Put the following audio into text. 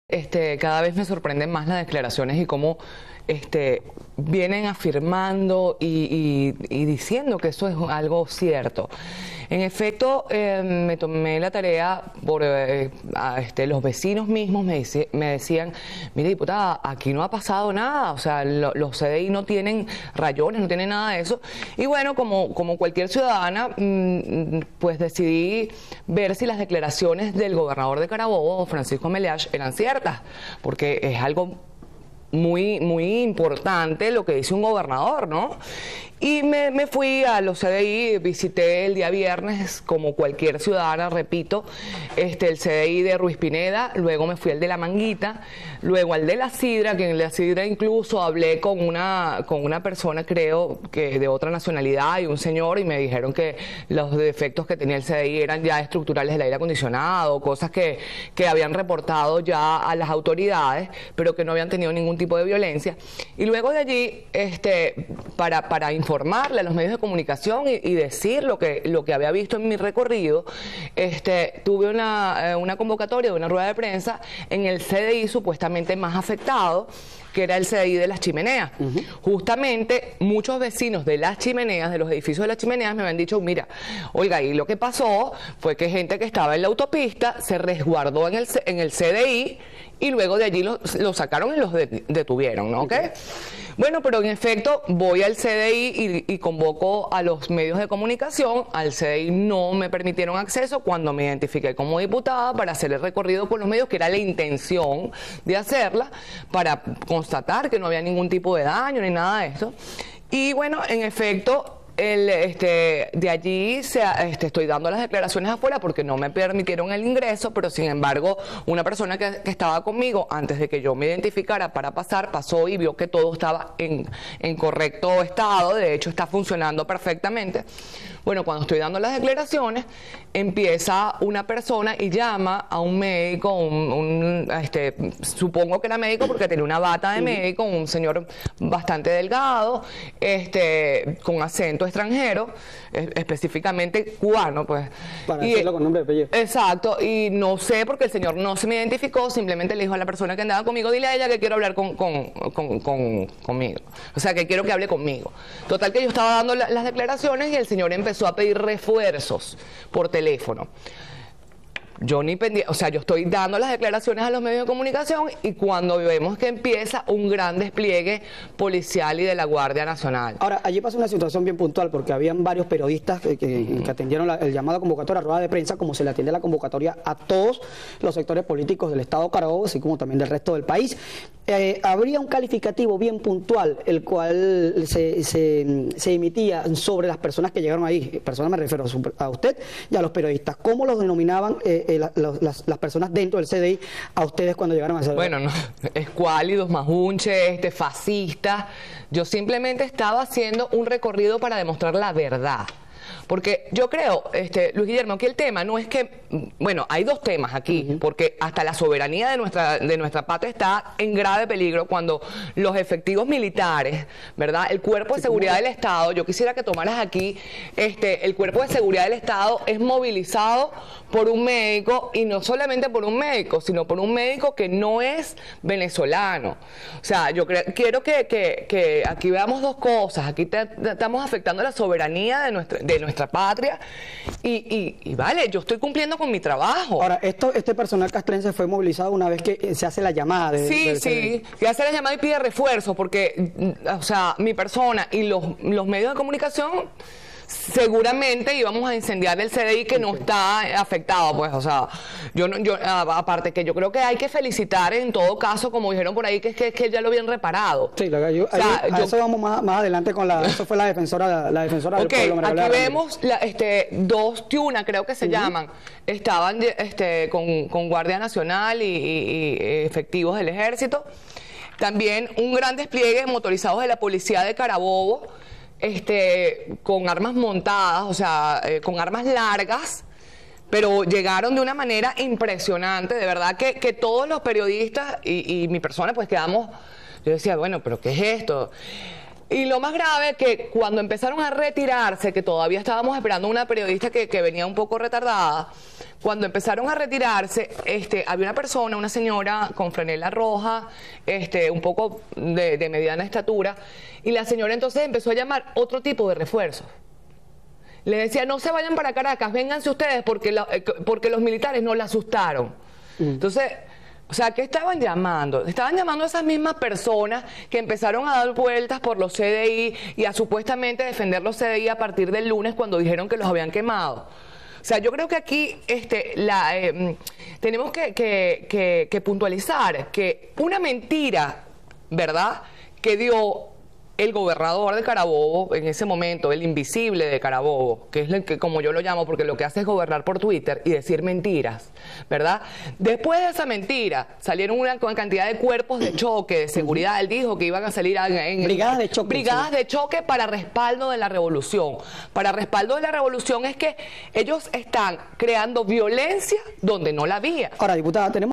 Cada vez me sorprenden más las declaraciones y cómo vienen afirmando y diciendo que eso es algo cierto. En efecto, me tomé la tarea por los vecinos mismos me decían, mire, diputada, aquí no ha pasado nada, o sea, los CDI no tienen rayones, no tienen nada de eso. Y bueno, como cualquier ciudadana, pues decidí ver si las declaraciones del gobernador de Carabobo, Francisco Meleach, eran ciertas, porque es algo muy importante lo que dice un gobernador, ¿no? Y me fui a los CDI, visité el día viernes, como cualquier ciudadana, repito, el CDI de Ruiz Pineda, luego me fui al de La Manguita, luego al de La Sidra, que en La Sidra incluso hablé con una persona, creo, que de otra nacionalidad, y un señor, y me dijeron que los defectos que tenía el CDI eran ya estructurales del aire acondicionado, cosas que habían reportado ya a las autoridades, pero que no habían tenido ningún tipo de violencia. Y luego de allí, para informarle a los medios de comunicación y decir lo que había visto en mi recorrido, tuve una convocatoria de una rueda de prensa en el CDI supuestamente más afectado, que era el CDI de Las Chimeneas. Justamente muchos vecinos de Las Chimeneas, de los edificios de Las Chimeneas, me habían dicho, mira, oiga, y lo que pasó fue que gente que estaba en la autopista se resguardó en el CDI y luego de allí lo sacaron y los detuvieron, ¿no? ¿Okay? Bueno, pero en efecto voy al CDI y convoco a los medios de comunicación. Al CDI no me permitieron acceso cuando me identifiqué como diputada para hacer el recorrido con los medios, que era la intención de hacerla, para constatar que no había ningún tipo de daño ni nada de eso. Y bueno, en efecto, de allí estoy dando las declaraciones afuera porque no me permitieron el ingreso, pero sin embargo una persona que estaba conmigo antes de que yo me identificara para pasar, pasó y vio que todo estaba en correcto estado, de hecho está funcionando perfectamente. Bueno, cuando estoy dando las declaraciones, empieza una persona y llama a un médico, supongo que era médico porque tenía una bata de médico, un señor bastante delgado, con acento extranjero, específicamente cubano, pues. Para decirlo con nombre y apellido. Exacto, y no sé porque el señor no se me identificó, simplemente le dijo a la persona que andaba conmigo, dile a ella que quiero hablar conmigo, o sea, que quiero que hable conmigo. Total que yo estaba dando las declaraciones y el señor empezó a pedir refuerzos por teléfono. Yo ni pendiente, o sea, yo estoy dando las declaraciones a los medios de comunicación y cuando vemos que empieza un gran despliegue policial y de la Guardia Nacional. Ahora, allí pasa una situación bien puntual porque habían varios periodistas que atendieron el llamado a convocatoria, rueda de prensa, como se le atiende la convocatoria a todos los sectores políticos del Estado Carabobo, así como también del resto del país. Habría un calificativo bien puntual, el cual se emitía sobre las personas que llegaron ahí. Personas me refiero a usted y a los periodistas. ¿Cómo los denominaban las personas dentro del CDI a ustedes cuando llegaron a ese lugar? Bueno, no, escuálidos, majunches, fascistas. Yo simplemente estaba haciendo un recorrido para demostrar la verdad. Porque yo creo, Luis Guillermo, que el tema no es que, bueno, hay dos temas aquí, porque hasta la soberanía de nuestra patria está en grave peligro cuando los efectivos militares, ¿verdad? El Cuerpo de Seguridad del Estado, yo quisiera que tomaras aquí, el Cuerpo de Seguridad del Estado es movilizado por un médico, y no solamente por un médico, sino por un médico que no es venezolano. O sea, yo quiero que aquí veamos dos cosas. Aquí estamos afectando la soberanía de nuestra patria y vale, yo estoy cumpliendo con mi trabajo. Ahora, este personal castrense fue movilizado una vez que se hace la llamada. Sí, que hace la llamada y pide refuerzo porque, o sea, mi persona y los medios de comunicación seguramente íbamos a incendiar el CDI que no está afectado, pues, o sea, aparte que yo creo que hay que felicitar en todo caso, como dijeron por ahí, que ya lo habían reparado. Sí, eso vamos más adelante con eso fue la defensora del pueblo. Aquí vemos dos Tiuna, creo que se llaman, estaban con Guardia Nacional y efectivos del Ejército. También un gran despliegue motorizados de la Policía de Carabobo, con armas montadas, o sea, con armas largas, pero llegaron de una manera impresionante, de verdad que todos los periodistas y mi persona pues quedamos, yo decía, bueno, pero ¿qué es esto? Y lo más grave que cuando empezaron a retirarse, que todavía estábamos esperando una periodista que venía un poco retardada, cuando empezaron a retirarse, había una persona, una señora con franela roja, un poco de mediana estatura, y la señora entonces empezó a llamar otro tipo de refuerzos. Le decía, no se vayan para Caracas, vénganse ustedes porque los militares no la asustaron. Entonces, o sea, ¿qué estaban llamando? Estaban llamando a esas mismas personas que empezaron a dar vueltas por los CDI y a supuestamente defender los CDI a partir del lunes cuando dijeron que los habían quemado. O sea, yo creo que aquí tenemos que puntualizar que una mentira, ¿verdad?, que dio el gobernador de Carabobo en ese momento, el invisible de Carabobo, que es el que, como yo lo llamo, porque lo que hace es gobernar por Twitter y decir mentiras, ¿verdad? Después de esa mentira salieron una cantidad de cuerpos de choque, de seguridad. Él dijo que iban a salir en brigadas de choque. Brigadas de choque para respaldo de la revolución. Para respaldo de la revolución es que ellos están creando violencia donde no la había. Ahora, diputada, tenemos